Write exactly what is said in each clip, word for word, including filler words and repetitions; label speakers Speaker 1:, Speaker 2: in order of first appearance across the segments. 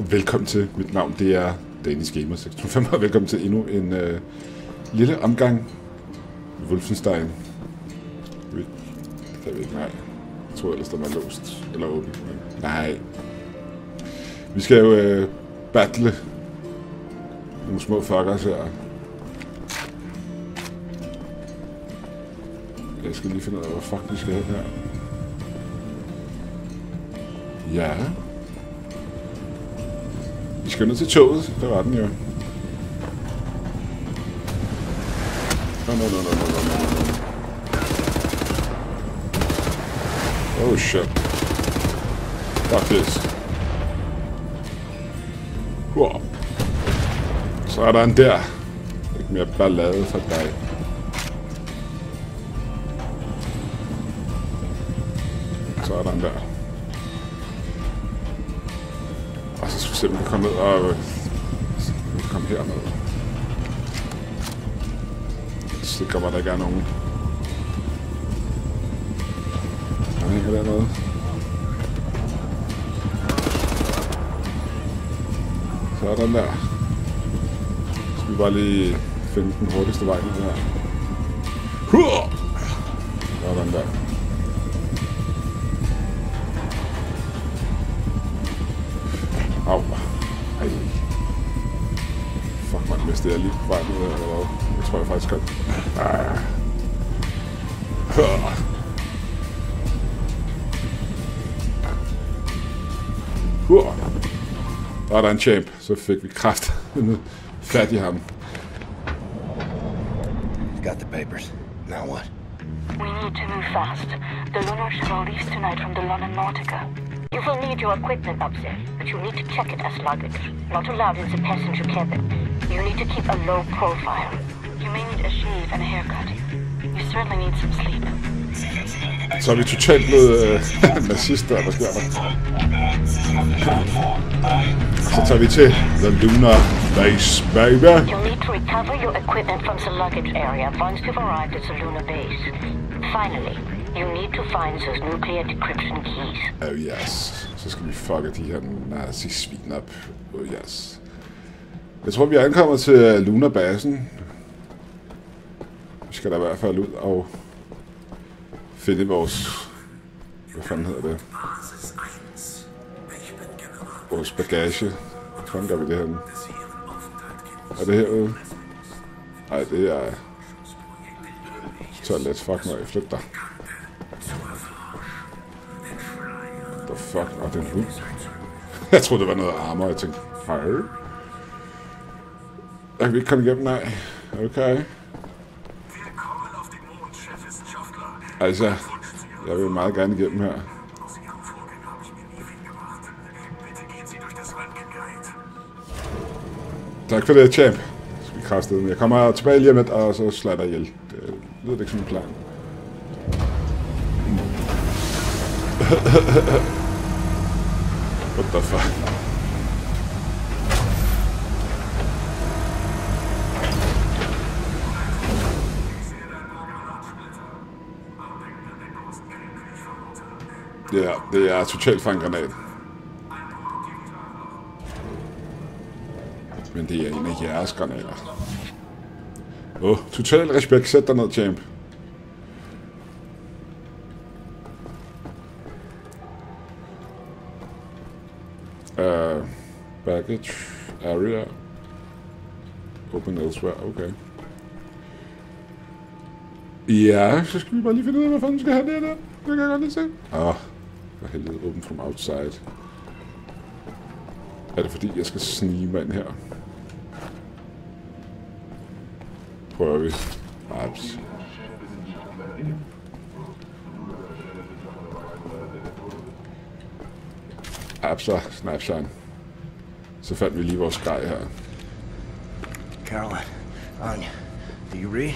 Speaker 1: Og velkommen til. Mit navn det er Danish Gamer seks to fem, og velkommen til endnu en øh, lille omgang Wolfenstein. Det kan vi ikke, nej. Jeg tror ellers, den er låst eller åben. Nej. Vi skal jo øh, battle nogle små fuckers her. Jeg skal lige finde ud af, hvor fuck vi skal hen her. Ja. Vi skal ned til toget. Det var den jo. No, no, no, no, no, no, no. Oh shit. Fuck this. Wow. Så er der en der. Ikke mere ballade for dig. Så er der en der. Og så skal vi simpelthen komme ned og øh, komme herned. Så det kommer der ikke er nogen. Der hænger dernede. Så er den der. Så skal vi bare lige finde den hurtigste vej ned her. Så er den der. Au. Ej. Fuck man, hvis det er lige på vej ned eller hvad. Det tror jeg faktisk godt. Ah. Huh. Der er der en champ, så fik vi kraft fat i ham.
Speaker 2: Got the papers. Now what?
Speaker 3: We need to move fast. The lunar shuttle leaves tonight from the London Nautica. You will need your equipment up there, but you need to check it as luggage. Not allowed in the passenger cabin. You need to keep a low profile. You may need a shave and a haircut. You certainly need some sleep.
Speaker 1: Så er vi totalt blevet øh, nazister, hvad sker der? Så tager vi til The Lunar Base, baby.
Speaker 3: You'll need to recover your equipment from the luggage area once you've arrived at the lunar base. Finally, you need to find those nuclear decryption keys.
Speaker 1: Oh yes. Så skal vi fucke de her nazi-svin op. Oh yes. Jeg tror, vi er ankommet til Lunar-basen. Vi skal da i hvert fald ud og finde vores... Hvad fanden hedder det? Vores bagage. Hvad fanden gør vi det henne? Er det herude? Nej, det er... Toilet. Fuck mig, flyt dig. The fuck? Nå, det er en hund. Jeg troede, det var noget armor. Jeg tænkte, hej. Jeg kan ikke komme igennem, nej. Okay. Altså, jeg vil meget gerne igennem her. Tak for det, champ. Skal vi kraste den. Jeg kommer tilbage lige om lidt, og så slår jeg ihjel. Det lyder ikke som en plan. What the fuck? Ja, det er totalt for en granat. Men det er en af jeres granater. Åh, oh, total respekt. Sæt dig ned, champ. Uh, baggage area. Open elsewhere, okay. Ja, så skal vi bare lige finde ud af, hvad fanden skal have det der. Det kan jeg godt lige se. Åh, oh, for helvede, open from outside. Er det fordi, jeg skal snige mig ind her? Prøver vi. Abs. Abser, snapshine. Så fandt vi lige vores grej her.
Speaker 2: Caroline, Anya, do you read?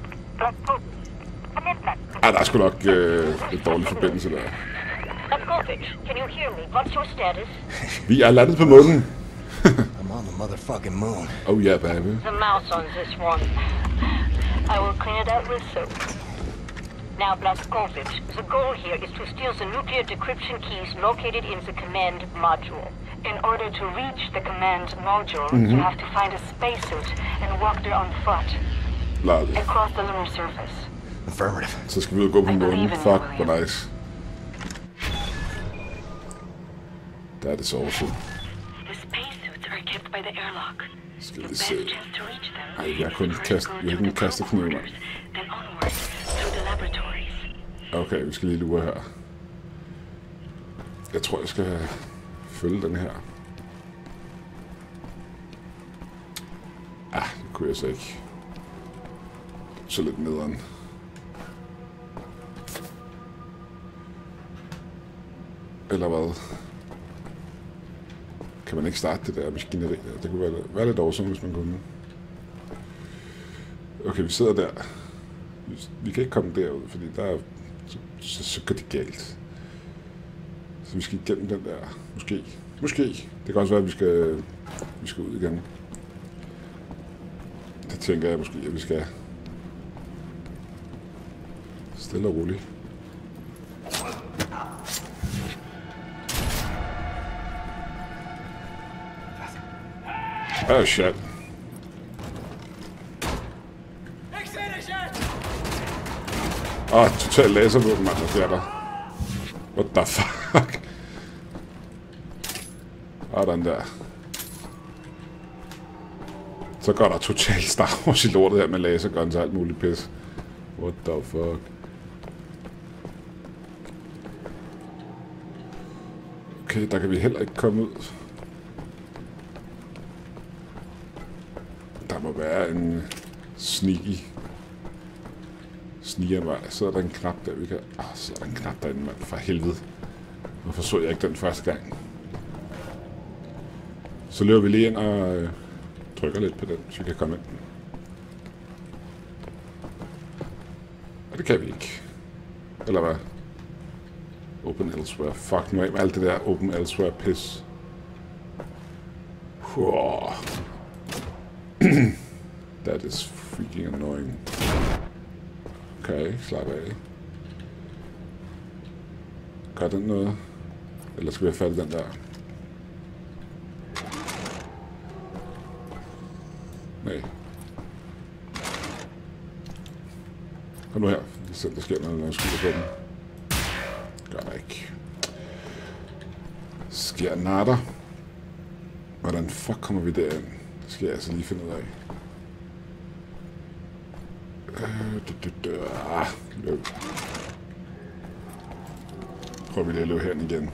Speaker 1: Ah, der er sgu nok øh, et dårlig forbindelse der.
Speaker 3: Blaskovich, can you hear me? What's your status?
Speaker 1: Vi er landet på månen.
Speaker 2: I'm on the motherfucking moon.
Speaker 1: Oh yeah, baby.
Speaker 3: The mouse on this one. I will clean it out with soap. Now, Blaskovich, the goal here is to steal the nuclear decryption keys located in the command module. In order to reach the command module,
Speaker 1: mm-hmm.
Speaker 3: you have to find a spacesuit and walk there on foot.
Speaker 1: Lad.
Speaker 3: Across the lunar surface.
Speaker 2: Affirmative.
Speaker 1: Så skal vi ud og gå på månen. Fuck, hvor nice. That is awesome.
Speaker 3: The spacesuits are kept by the airlock.
Speaker 1: Skal
Speaker 3: The
Speaker 1: vi
Speaker 3: best
Speaker 1: se.
Speaker 3: chance to reach them
Speaker 1: Ej, jeg kun
Speaker 3: is to
Speaker 1: kast,
Speaker 3: first go
Speaker 1: jeg
Speaker 3: to
Speaker 1: kan
Speaker 3: the
Speaker 1: kaste
Speaker 3: probe
Speaker 1: kniven.
Speaker 3: quarters, then onward through the laboratories.
Speaker 1: Okay, vi skal lige lure her. Jeg tror, jeg skal følge den her. Ah, det kunne jeg så ikke. Så lidt nederen. Eller hvad? Kan man ikke starte det der maskineri der? Det kunne være, være lidt awesome, hvis man kunne. Okay, vi sidder der. Vi kan ikke komme derud, fordi der er... Så, så, så går det galt. Så vi skal igennem den der. Måske. Måske. Det kan også være, at vi skal, vi skal ud igen. Det tænker jeg måske, at vi skal. Stille og roligt. Oh shit. Åh, oh, total laservåben, mand, der sker der. What the fuck? Og den der. Så går der totalt Star Wars i lortet her med laserguns og alt muligt pis. What the fuck? Okay, der kan vi heller ikke komme ud. Der må være en sneaky snigervej. Så er der en knap der, vi kan... Ah, så er der en knap derinde, mand. For helvede. Hvorfor så jeg ikke den første gang? Så løber vi lige ind og øh, trykker lidt på den, så vi kan komme ind. Og det kan vi ikke. Eller hvad? Open elsewhere. Fuck nu af med alt det der open elsewhere pis. Wow. That is freaking annoying. Okay, slap af. Gør den noget? Eller skal vi have fat i den der? Nej. Kom nu her. Vi ser, der sker noget, når jeg skyder på den. Gør der ikke. Sker natter. Hvordan fuck kommer vi derind? Det skal jeg altså lige finde ud af. Ah, løb. Prøver vi lige at løbe herinde igen.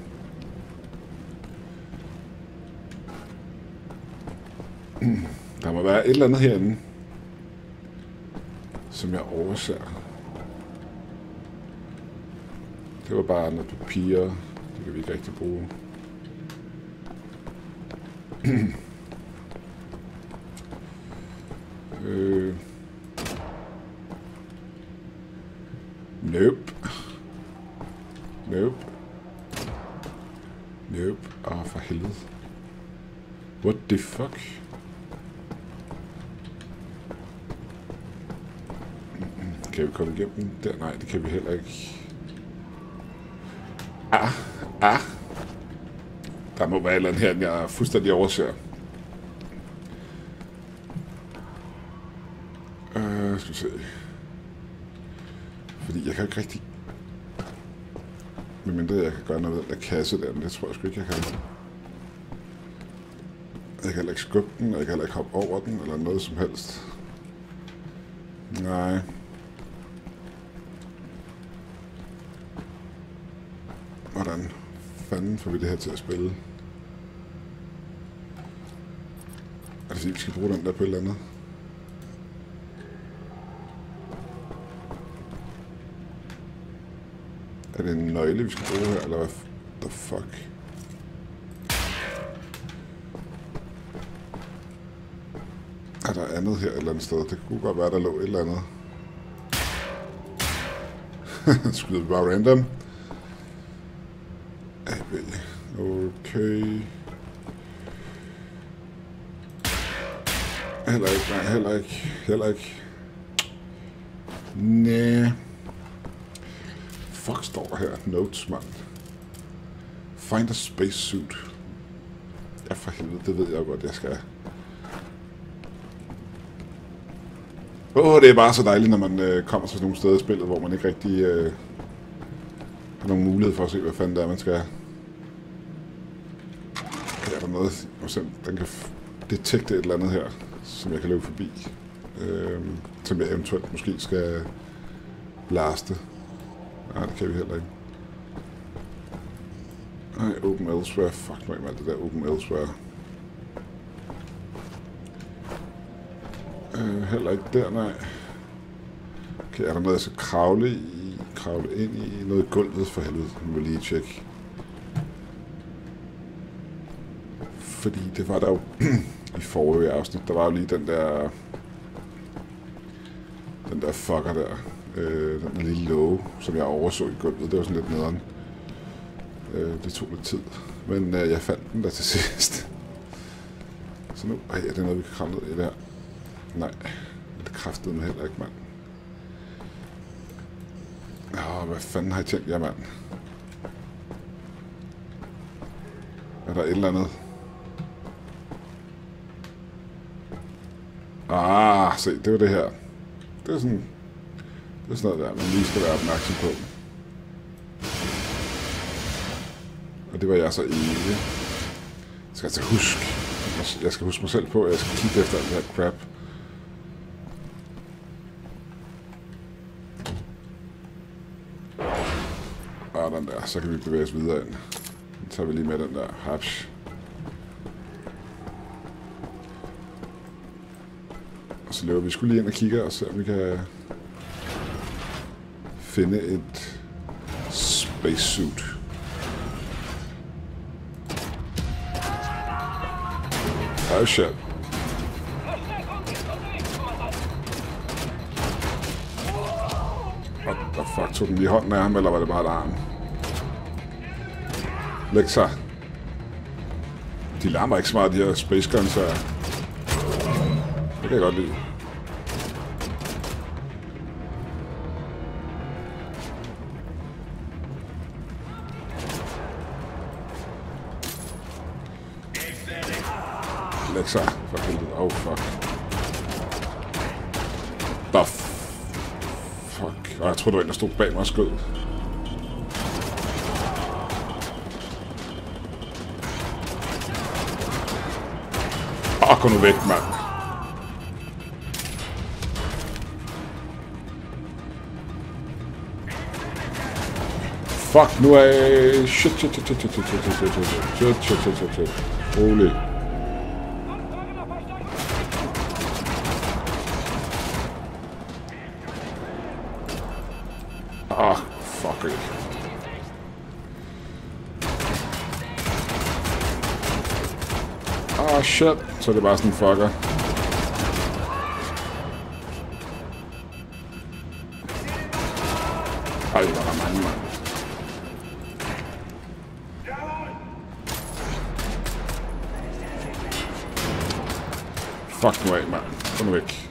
Speaker 1: Der må være et eller andet herinde, som jeg overser. Det var bare noget papir. Det kan vi ikke rigtig bruge. øh... Nope. Nope. Nope. Åh, oh, for helvede. What the fuck? Kan vi komme igennem der? Nej, det kan vi heller ikke. Ah, ah. Der må være et eller andet her, jeg fuldstændig overser. Øh, skal vi se. Fordi jeg kan ikke rigtig... Medmindre jeg kan gøre noget af den der kasse der, men det tror jeg sgu ikke, jeg kan. Jeg kan heller ikke skubbe den, og jeg kan heller ikke hoppe over den, eller noget som helst. Nej. Hvordan fanden får vi det her til at spille? Er det fordi, vi skal bruge den der på et eller andet? Er det en nøgle, vi skal bruge her, eller hvad the fuck? Er der andet her et eller andet sted? Det kunne godt være, der lå et eller andet. Skyder vi bare random. A B. Okay. Heller ikke, nej, heller ikke, heller ikke. Næh. Fuck står der her. Notes, mand. Find a spacesuit. for helvede, det ved jeg jo godt, jeg skal. Åh, oh, det er bare så dejligt, når man øh, kommer til nogle steder i spillet, hvor man ikke rigtig øh, har nogen mulighed for at se, hvad fanden det er, man skal. Okay, er der noget, den kan detekte et eller andet her, som jeg kan løbe forbi. Øh, som jeg eventuelt måske skal blaste. Nej, det kan vi heller ikke. Nej, open elsewhere. Fuck mig med alt det der open elsewhere. Øh, heller ikke der, nej. Okay, er der noget, jeg skal kravle i? Kravle ind i noget i gulvet for helvede. Nu må lige tjekke. Fordi det var der jo i forrige afsnit. Der var jo lige den der... Den der fucker der. Øh, den der lille låge, som jeg overså i gulvet. Det var sådan lidt nederen. Øh, det tog lidt tid. Men øh, jeg fandt den der til sidst. Så nu... Ej, er det noget, vi kan kravle ned i der? Nej, det kræftede mig heller ikke, mand. Åh, hvad fanden har jeg tænkt jer, mand? Er der et eller andet? Ah, se, det var det her. Det er sådan... Det er sådan noget der, man lige skal være opmærksom på. Og det var jeg så ikke. Jeg skal altså huske... Jeg skal huske mig selv på, at jeg skal kigge efter alt det her crap. Og den der, så kan vi bevæge os videre ind. Så tager vi lige med den der hapsh. Og så løber vi sgu lige ind og kigger og ser, om vi kan finde et spacesuit. Oh shit. What the fuck, tog den lige hånden af ham, eller var det bare et arm? Læg sig. De larmer ikke så meget, de her space guns her. Det kan jeg godt lide. Læg sig, for helvede. Oh, fuck. The fuck. Oh, jeg tror, du var en, der stod bag mig og skød. Åh, oh, gå nu væk, mand. Fuck, nu er... Shit, shit, shit, shit, shit, shit, shit, shit, shit, shit, shit, shit, shit, shit. Rolig. Ah, fuck it. Ah, shit. Så er det bare sådan en fucker. Ej, hvor er der mange, mand. Fuck nu af, mand. Kom nu væk.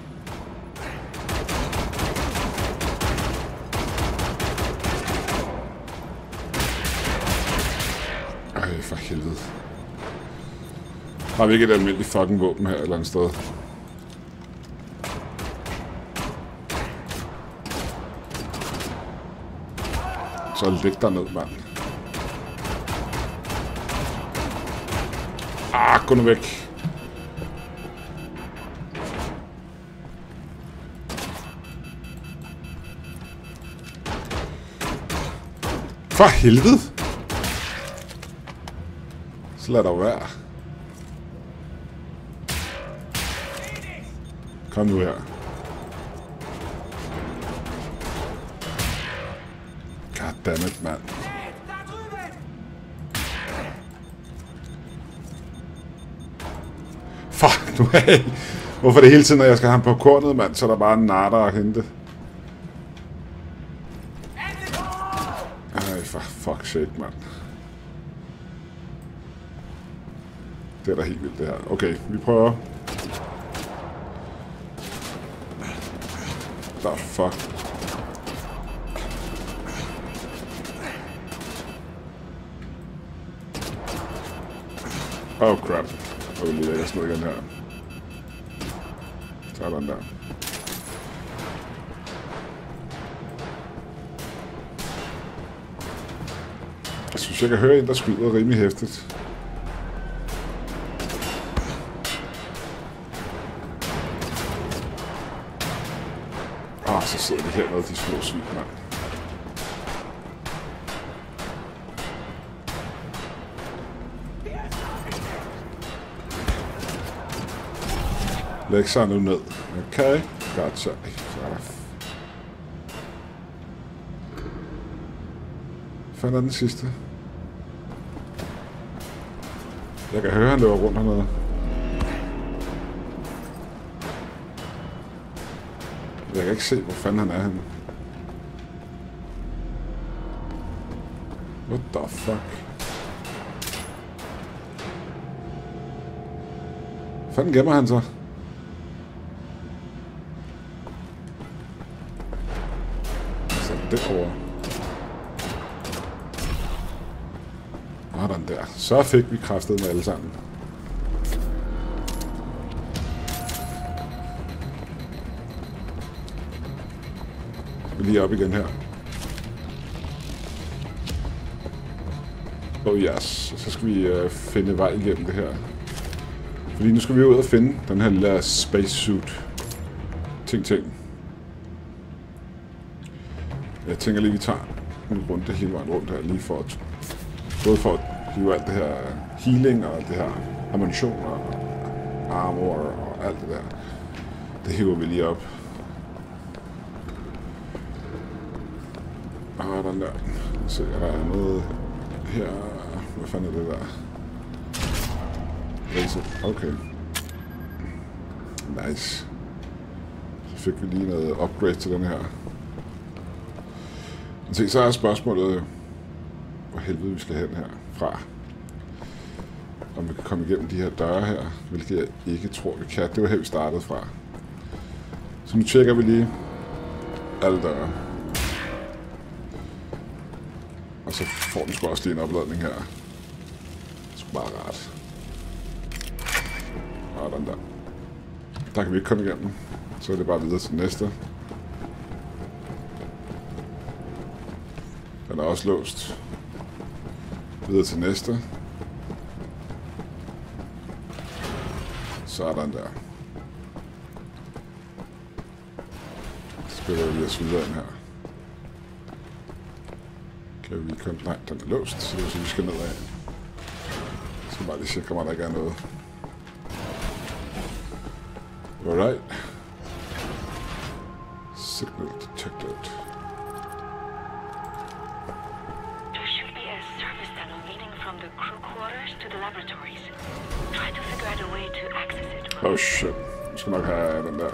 Speaker 1: Ej, for helvede. Har vi ikke et almindeligt fucking våben her et eller andet sted? Så læg der ned, mand. Ah, gå nu væk. For helvede. Så lad der være. Kom nu her. Goddammit, mand. Fuck nu af. Hvorfor det hele tiden, når jeg skal have ham på kornet, mand, så er der bare en natter at hente. Ej, for fuck's sake, mand. Det er da helt vildt, det her. Okay, vi prøver. The fuck. Oh crap. Og vi lige lægger sådan noget igen her. Sådan der. Jeg synes, jeg kan høre en, der skyder rimelig hæftigt. Ah, så sidder de hernede, de små svin, mand. Læg sig nu ned. Okay, gotcha. Hvad fanden er den sidste? Jeg kan høre, han løber rundt hernede. Jeg kan ikke se, hvor fanden han er henne. What the fuck? Hvor fanden gemmer han så? Så derovre. Sådan der. Så fik vi kraftet med alle sammen. Lige op igen her. Oh yes. Så skal vi uh, finde vej igennem det her. Fordi nu skal vi ud og finde den her lille spacesuit. Ting, ting. Jeg tænker lige, vi tager en runde hele vejen rundt her, lige for at... Både for at hive alt det her healing og det her ammunition og armor og alt det der. Det hiver vi lige op. Og den der. Se, der er noget her. Hvad fanden er det der? Race. Okay. Nice. Så fik vi lige noget upgrade til den her. Men se, så er spørgsmålet, hvor helvede vi skal hen her fra. Om vi kan komme igennem de her døre her, hvilket jeg ikke tror, vi kan. Det var her, vi startede fra. Så nu tjekker vi lige alle døre. Og så får den sgu også lige en opladning her. Det er sgu bare rart. Og den der. Der kan vi ikke komme igennem. Så er det bare videre til den næste. Den er også låst. Videre til næste. Sådan der. Så spiller vi lige os videre ind her. Kan vi komme... Nej, den er låst, så det er, vi skal nedad. Jeg skal bare lige sikre mig, at der ikke er noget. Alright. Signal detected.
Speaker 3: There should be a service tunnel leading from the crew quarters to the laboratories. Try to figure out a way to access it.
Speaker 1: Oh shit. Vi skal nok have den der.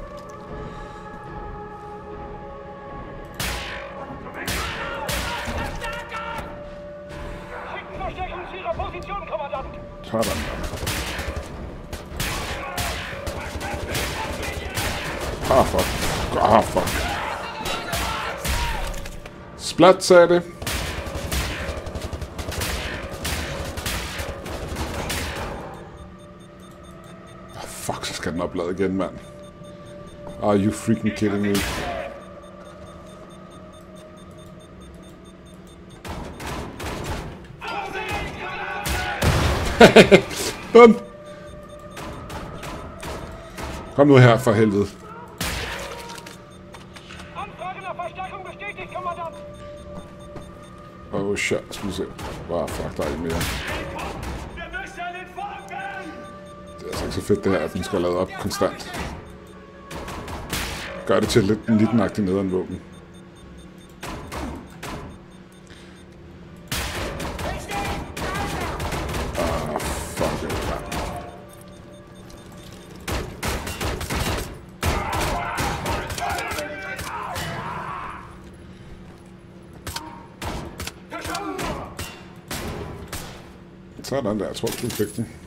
Speaker 1: Sådan der. Ah, fuck. Ah, fuck. Splat, sagde det. Ah, fuck, så skal den oplade igen, mand. Are you freaking kidding me? Bum! Kom nu her, for helvede. Oh shit, skal vi se. Wow, fuck, der er ikke mere. Det er altså ikke så fedt det her, at den skal lade op konstant. Gør det til lidt en liten-agtig nederen våben. Ah, fuck it. Sådan der, jeg tror, du fik den.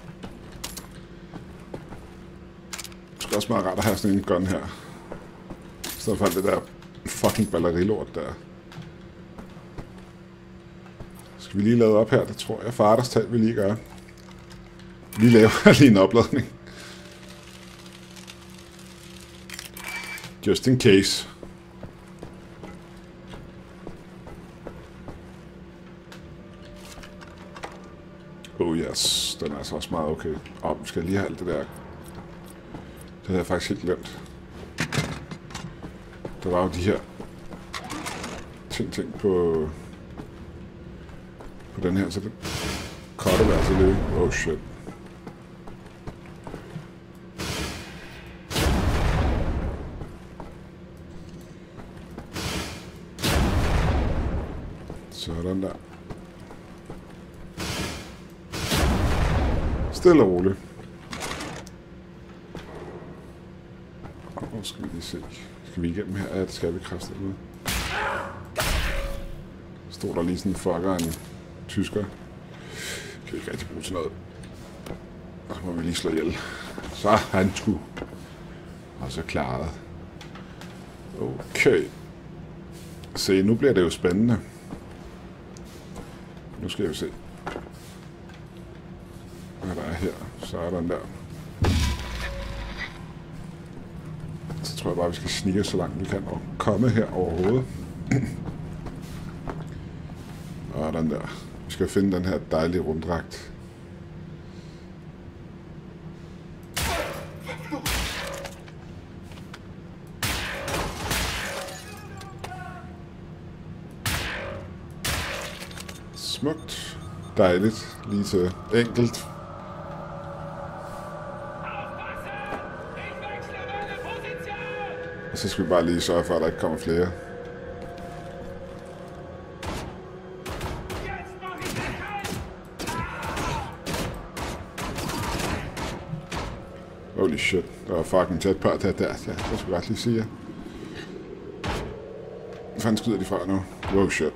Speaker 1: Det skal også meget rart at have sådan en gun her. Så fandt det der fucking batterilort der. Skal vi lige lade op her? Det tror jeg, Farders tal vi lige gør. Vi laver lige en opladning. Just in case. Oh yes, den er altså også meget okay. Og oh, vi skal lige have alt det der. Det havde jeg faktisk helt glemt. Der var jo de her ting, ting på på den her, så det korte værelse løbe. Oh shit. Sådan der. Stille og roligt. Og hvor skal vi lige se? Skal vi igennem her? Ja, det skal vi kraftigt med. Stod der lige sådan en fucker en tysker. Kan vi ikke rigtig bruge til noget. Og så må vi lige slå ihjel. Så han sgu. Og så klaret. Okay. Se, nu bliver det jo spændende. Nu skal jeg jo se. Hvad der er her. Så er der den der. Så tror jeg bare, vi skal snige så langt vi kan og komme her overhovedet. Og den der. Vi skal finde den her dejlige rumdragt. Smukt. Dejligt. Lige til enkelt. Og så skal vi bare lige sørge for, at der ikke kommer flere. Holy shit. Der var fucking tæt på det der. Ja, det skal vi godt lige sige. Hvad fanden skyder de fra nu? Wow, shit.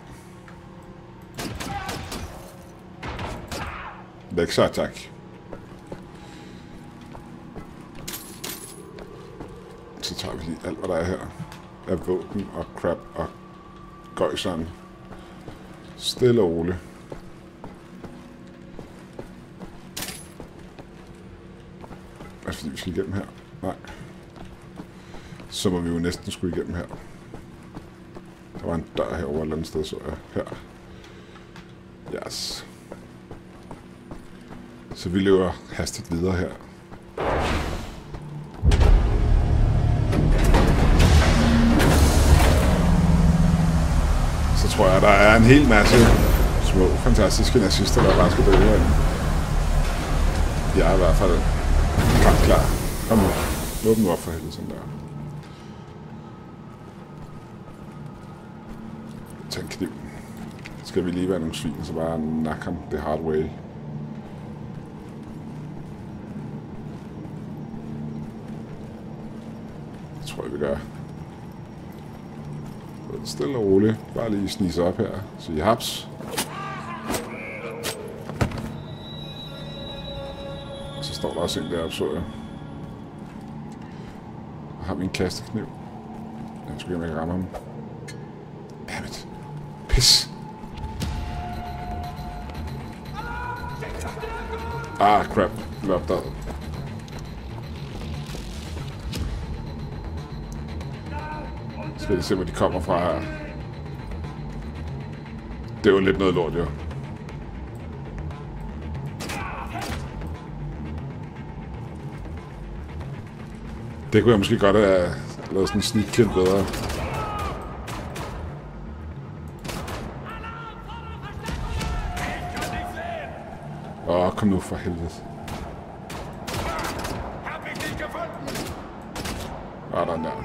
Speaker 1: Læg så, tak. Så tager vi lige alt, hvad der er her. Af våben og crap og gøjseren. Stille og roligt. Er det fordi, vi skal igennem her? Nej. Så må vi jo næsten skulle igennem her. Der var en dør herovre et eller andet sted, så jeg her. Yes. Så vi løber hastigt videre her. Så tror jeg, der er en hel masse små, fantastiske nazister, der bare skal dø herinde. Jeg er i hvert fald ret klar. Kom nu. Åbn nu op for helvede, sådan der. Tag en kniv. Skal vi lige være nogle svin, så bare nakke ham the hard way. Det tror jeg, vi gør. Stille og roligt. Bare lige snige op her. Så I haps. Så står der også en deroppe, så jeg. Og har vi en kastekniv. Jeg skal ikke ramme ham. Dammit. Pis. Ah, crap. Jeg opdaget. Skal vi se, hvor de kommer fra her. Det er jo lidt noget lort, jo. Det kunne jeg måske godt have lavet sådan en sneak kill bedre. Åh, oh, kom nu for helvede. Ah, den der.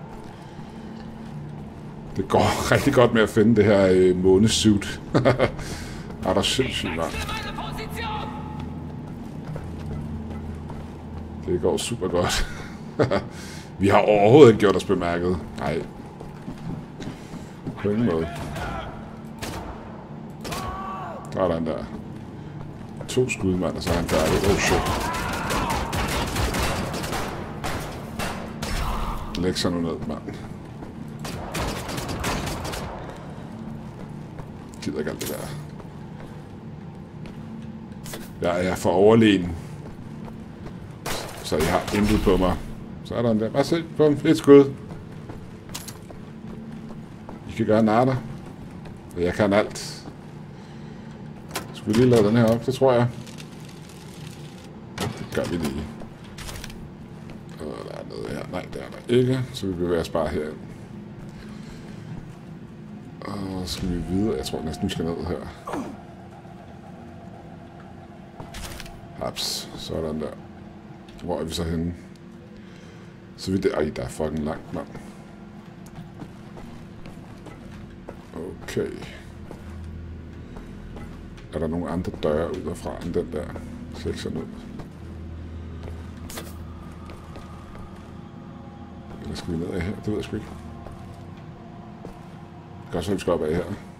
Speaker 1: Det går rigtig godt med at finde det her øh, månesuit. Ah, der er sindssygt langt. Det går super godt. Vi har overhovedet ikke gjort os bemærket. Nej. På ingen måde. Der er den der. To skud, mand, og så er han færdig. Oh shit. Læg sig nu ned, mand. Jeg gider ikke alt det der. Jeg er for overlegen. Så I har intet på mig. Så er der en der. Bare se. Bum. Et skud. I kan gøre natter. Jeg kan alt. Skal vi lige lade den her op? Det tror jeg. Det gør vi lige. Og der er noget her. Nej, det er der ikke. Så vi bevæger os bare herind. Og så skal vi videre. Jeg tror næsten, vi skal ned her. Haps. Sådan der. Hvor er vi så henne? Så vi der. Ej, der er fucking langt, mand. Okay. Er der nogle andre døre ud derfra end den der? Så ikke sådan ud. Eller skal vi ned af her? Det ved jeg sgu ikke. Det kan også være, vi skal op af her.